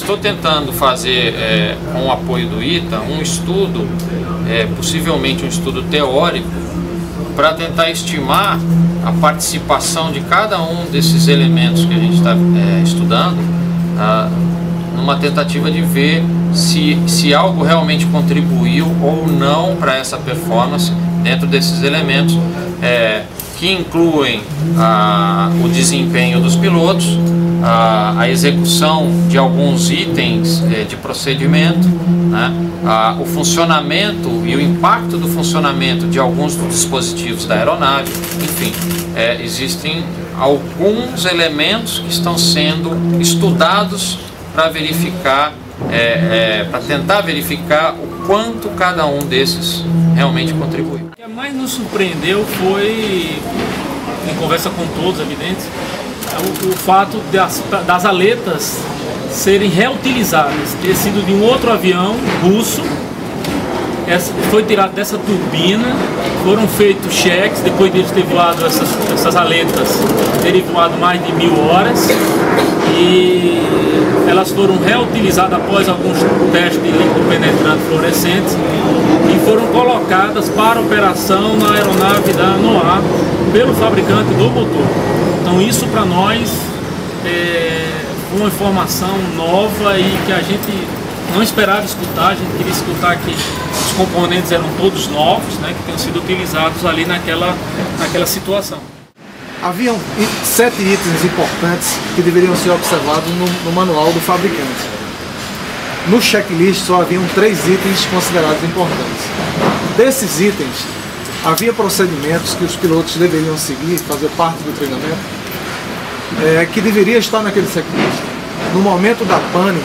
Estou tentando fazer, com o apoio do ITA, um estudo, possivelmente um estudo teórico, para tentar estimar a participação de cada um desses elementos que a gente está estudando, numa tentativa de ver se algo realmente contribuiu ou não para essa performance dentro desses elementos, que incluem o desempenho dos pilotos, a execução de alguns itens de procedimento, né, o funcionamento e o impacto do funcionamento de alguns dos dispositivos da aeronave. Enfim, existem alguns elementos que estão sendo estudados para verificar, para tentar verificar o quanto cada um desses realmente contribuiu. O que mais nos surpreendeu foi, em conversa com todos, evidente, o fato das aletas serem reutilizadas, ter sido de um outro avião russo, foi tirado dessa turbina, foram feitos cheques, depois deles ter voado essas aletas, terem voado mais de 1000 horas, e elas foram reutilizadas após alguns testes de líquido penetrante fluorescente e foram colocadas para operação na aeronave da NOAA pelo fabricante do motor. Então isso para nós foi uma informação nova e que a gente não esperava escutar. A gente queria escutar que os componentes eram todos novos, né, que tinham sido utilizados ali naquela situação. Haviam 7 itens importantes que deveriam ser observados no manual do fabricante. No checklist só haviam 3 itens considerados importantes. Desses itens, havia procedimentos que os pilotos deveriam seguir, fazer parte do treinamento, que deveria estar naquele checklist. No momento da pane,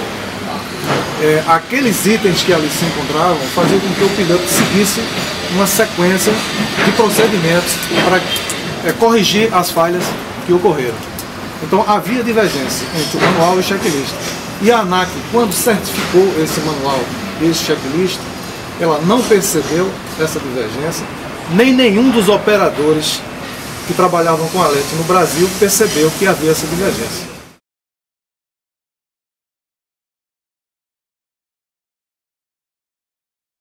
aqueles itens que ali se encontravam faziam com que o piloto seguisse uma sequência de procedimentos para corrigir as falhas que ocorreram. Então havia divergência entre o manual e o checklist. E a ANAC, quando certificou esse manual e esse checklist, ela não percebeu essa divergência, nem nenhum dos operadores que trabalhavam com a LET no Brasil percebeu que havia essa divergência.